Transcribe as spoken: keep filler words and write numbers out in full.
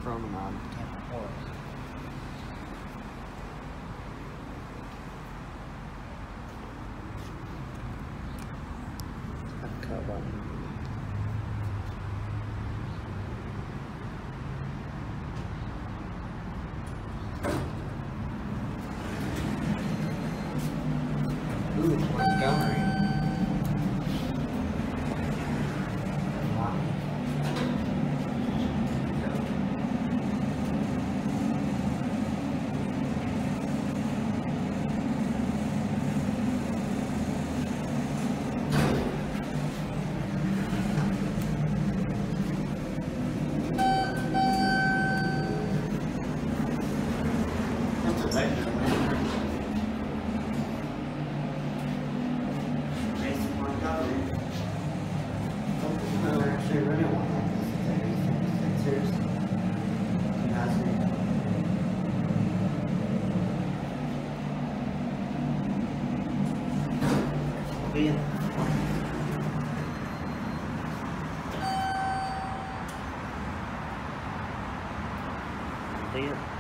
Promenade. Tampa, Florida. Cut button. Ooh, Montgomery. Wow. That's a vector. I've actually ridden one like this. It's a Fixtures. Albeit. Albeit.